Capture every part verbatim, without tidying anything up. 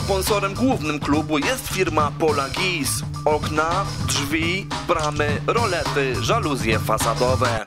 Sponsorem głównym klubu jest firma Polagis. Okna, drzwi, bramy, rolety, żaluzje fasadowe.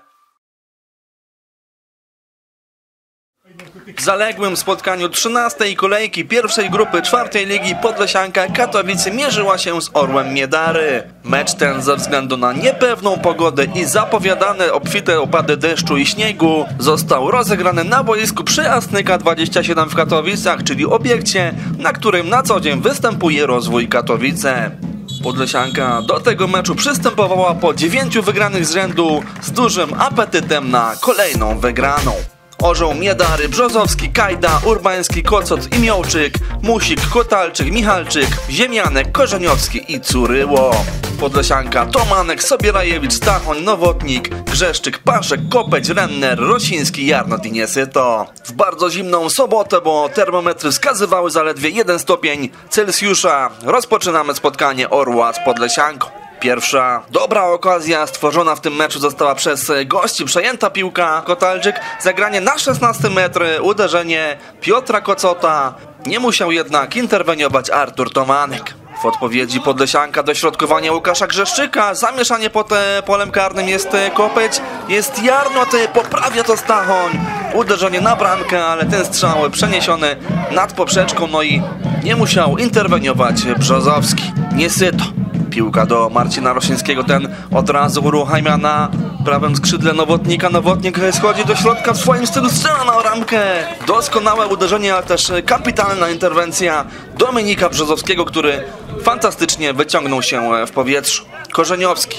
W zaległym spotkaniu trzynastej kolejki pierwszej grupy czwartej ligi Podlesianka Katowice mierzyła się z Orłem Miedary. Mecz ten ze względu na niepewną pogodę i zapowiadane obfite opady deszczu i śniegu został rozegrany na boisku przy Asnyka dwadzieścia siedem w Katowicach, czyli obiekcie, na którym na co dzień występuje Rozwój Katowice. Podlesianka do tego meczu przystępowała po dziewięciu wygranych z rzędu z dużym apetytem na kolejną wygraną. Orzeł Miedary, Brzozowski, Kajda, Urbański, Kocot i Miołczyk, Musik, Kotalczyk, Michalczyk, Ziemianek, Korzeniowski i Curyło. Podlesianka Tomanek, Sobierajewicz, Stachoń, Nowotnik, Grzeszczyk, Paszek, Kopeć, Renner, Rosiński, Jarnot i Niesyto. W bardzo zimną sobotę, bo termometry wskazywały zaledwie jeden stopień Celsjusza, rozpoczynamy spotkanie Orła z Podlesianką. Pierwsza dobra okazja stworzona w tym meczu została przez gości. Przejęta piłka, Kotalczyk, zagranie na szesnasty metr, uderzenie Piotra Kocota. Nie musiał jednak interweniować Artur Tomanek. W odpowiedzi Podlesianka dośrodkowanie Łukasza Grzeszczyka, zamieszanie pod polem karnym jest Kopeć, jest Jarnot, poprawia to Stachoń. Uderzenie na bramkę, ale ten strzał przeniesiony nad poprzeczką, no i nie musiał interweniować Brzozowski. Niesyto. Piłka do Marcina Rosińskiego, ten od razu uruchamia na prawym skrzydle Nowotnika. Nowotnik schodzi do środka w swoim stylu, strzela na ramkę. Doskonałe uderzenie, ale też kapitalna interwencja Dominika Brzozowskiego, który fantastycznie wyciągnął się w powietrzu. Korzeniowski.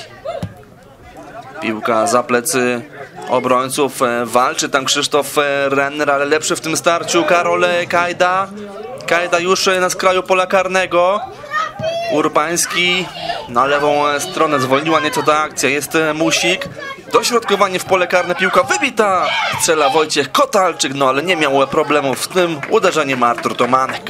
Piłka za plecy obrońców, walczy tam Krzysztof Renner, ale lepszy w tym starciu Karol Kajda. Kajda już na skraju pola karnego. Urbański na lewą stronę, zwolniła nieco ta akcja, jest Musik, dośrodkowanie w pole karne, piłka wybita, strzela Wojciech Kotalczyk, no ale nie miał problemów z tym uderzeniem Artur Tomanek.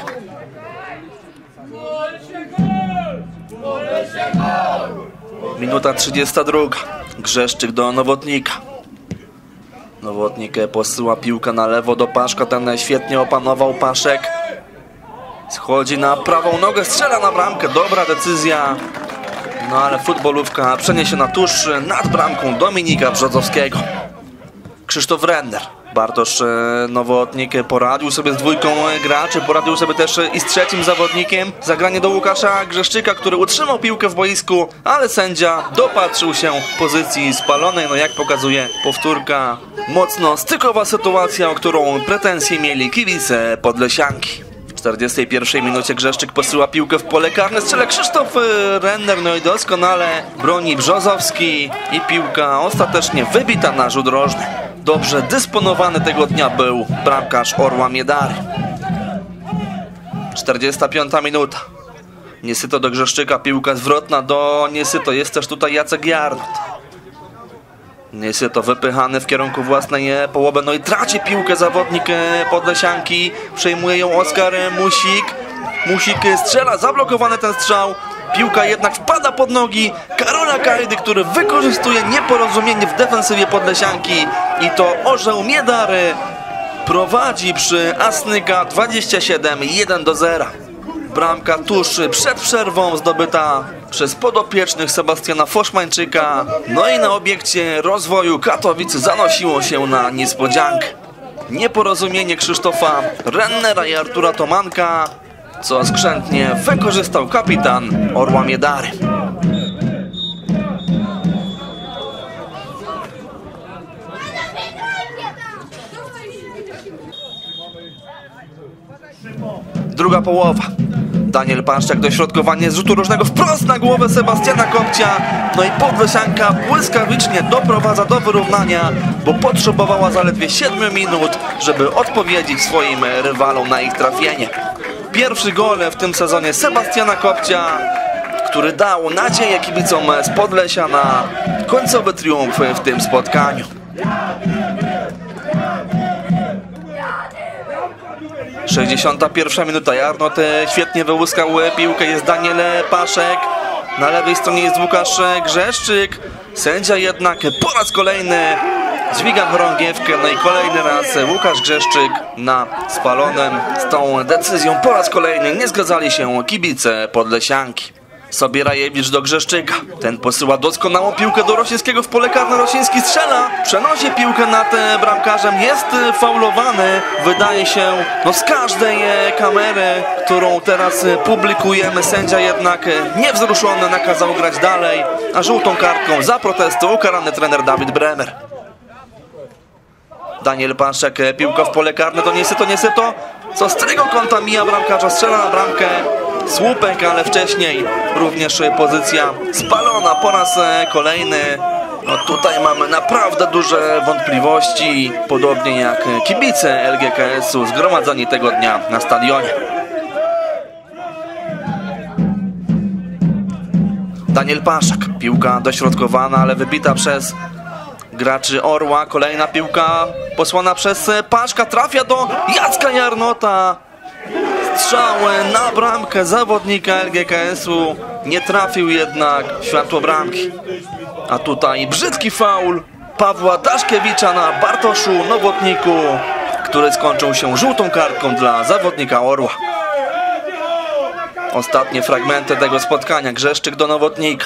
Minuta trzydziesta druga, Grzeszczyk do Nowotnika. Nowotnik posyła piłkę na lewo do Paszka, ten świetnie opanował Paszek. Schodzi na prawą nogę, strzela na bramkę, dobra decyzja. No ale futbolówka przeniesiona tuż nad bramką Dominika Brzozowskiego. Krzysztof Renner. Bartosz Nowotnik poradził sobie z dwójką graczy, poradził sobie też i z trzecim zawodnikiem. Zagranie do Łukasza Grzeszczyka, który utrzymał piłkę w boisku, ale sędzia dopatrzył się pozycji spalonej. No jak pokazuje powtórka, mocno stykowa sytuacja, o którą pretensje mieli kibice Podlesianki. W czterdziestej pierwszej minucie Grzeszczyk posyła piłkę w pole karne, strzela Krzysztof Renner, no i doskonale broni Brzozowski i piłka ostatecznie wybita na rzut rożny. Dobrze dysponowany tego dnia był bramkarz Orła Miedary. czterdziesta piąta minuta. Niesyto do Grzeszczyka, piłka zwrotna do Niesyto, jest też tutaj Jacek Jarnot. Niesyto wypychany w kierunku własnej połowy, no i traci piłkę zawodnik Podlesianki, przejmuje ją Oskar Musik. Musik strzela, zablokowany ten strzał, piłka jednak wpada pod nogi Karola Kajdy, który wykorzystuje nieporozumienie w defensywie Podlesianki i to Orzeł Miedary prowadzi przy Asnyka dwadzieścia siedem jeden do zera. Bramka tuż przed przerwą zdobyta przez podopiecznych Sebastiana Foszmańczyka. No i na obiekcie Rozwoju Katowic zanosiło się na niespodziankę. Nieporozumienie Krzysztofa Rennera i Artura Tomanka, co skrzętnie wykorzystał kapitan Orła Miedary. Druga połowa. Daniel Paszczak, dośrodkowanie z rzutu rożnego wprost na głowę Sebastiana Kopcia. No i Podlesianka błyskawicznie doprowadza do wyrównania, bo potrzebowała zaledwie siedmiu minut, żeby odpowiedzieć swoim rywalom na ich trafienie. Pierwszy gol w tym sezonie Sebastiana Kopcia, który dał nadzieję kibicom z Podlesia na końcowy triumf w tym spotkaniu. sześćdziesiąta pierwsza minuta. Jarnot świetnie wyłuskał piłkę, jest Daniel Paszek. Na lewej stronie jest Łukasz Grzeszczyk. Sędzia jednak po raz kolejny dźwiga chorągiewkę, no i kolejny raz Łukasz Grzeszczyk na spalonym. Z tą decyzją po raz kolejny nie zgadzali się kibice Podlesianki. Sobierajewicz do Grzeszczyka. Ten posyła doskonałą piłkę do Rosińskiego w pole karne. Rosiński strzela, przenosi piłkę nad bramkarzem, jest faulowany. Wydaje się, no z każdej kamery, którą teraz publikujemy, sędzia jednak niewzruszony nakazał grać dalej, a żółtą kartką za protesty ukarany trener Dawid Bremer. Daniel Paszek, piłka w pole karne, to nie syto, nie syto. Co z tego kąta mija bramkarza, strzela na bramkę. Słupek, ale wcześniej również pozycja spalona po raz kolejny. No tutaj mamy naprawdę duże wątpliwości, podobnie jak kibice L G K S-u zgromadzeni tego dnia na stadionie. Daniel Paszek, piłka dośrodkowana, ale wybita przez graczy Orła. Kolejna piłka posłana przez Paszka, trafia do Jacka Jarnota. Strzał na bramkę zawodnika L G K S-u, nie trafił jednak w światło bramki. A tutaj brzydki faul Pawła Daszkiewicza na Bartoszu Nowotniku, który skończył się żółtą kartką dla zawodnika Orła. Ostatnie fragmenty tego spotkania. Grzeszczyk do Nowotnika.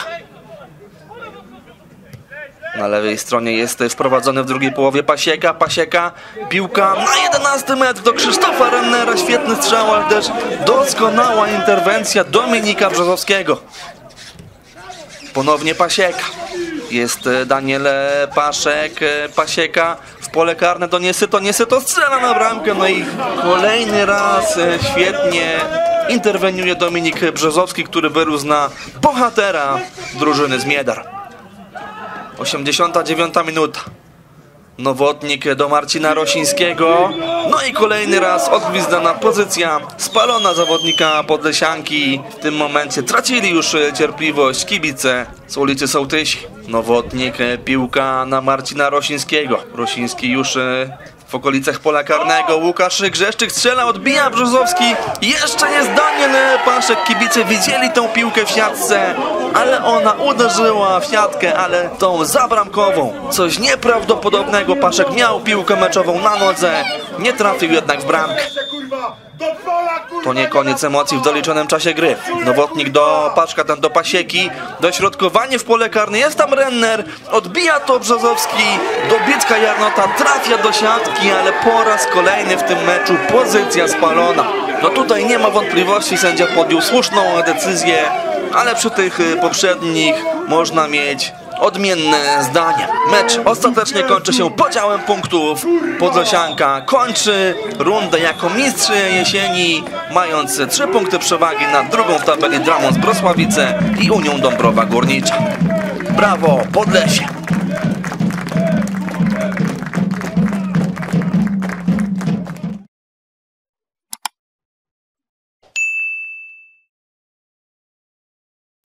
Na lewej stronie jest wprowadzony w drugiej połowie Pasieka. Pasieka, piłka na jedenasty metr do Krzysztofa Rennera. Świetny strzał, ale też doskonała interwencja Dominika Brzozowskiego. Ponownie Pasieka. Jest Daniel Paszek. Pasieka w pole karne do Niesyto. Niesyto strzela na bramkę. No i kolejny raz świetnie interweniuje Dominik Brzozowski, który wyrósł na bohatera drużyny z Miedar. osiemdziesiąta dziewiąta minuta. Nowotnik do Marcina Rosińskiego. No i kolejny raz odgwizdana pozycja spalona zawodnika Podlesianki. W tym momencie tracili już cierpliwość kibice z ulicy Sołtysi. Nowotnik, piłka na Marcina Rosińskiego. Rosiński już w okolicach pola karnego. Łukasz Grzeszczyk strzela, odbija Brzozowski. Jeszcze jest Daniel Paszek. Kibice widzieli tą piłkę w siatce, ale ona uderzyła w siatkę, ale tą zabramkową. Coś nieprawdopodobnego. Paszek miał piłkę meczową na nodze, nie trafił jednak w bramkę. To nie koniec emocji w doliczonym czasie gry. Nowotnik do Paszka, ten do Pasieki. Dośrodkowanie w pole karne. Jest tam Renner. Odbija to Brzozowski. Do Bicka Jarnota. Trafia do siatki, ale po raz kolejny w tym meczu pozycja spalona. No tutaj nie ma wątpliwości. Sędzia podjął słuszną decyzję, ale przy tych poprzednich można mieć odmienne zdanie. Mecz ostatecznie kończy się podziałem punktów. Podlesianka kończy rundę jako mistrz jesieni, mając trzy punkty przewagi nad drugą w tabeli Dramons Brosławice i Unią Dąbrowa Górnicza. Brawo Podlesie!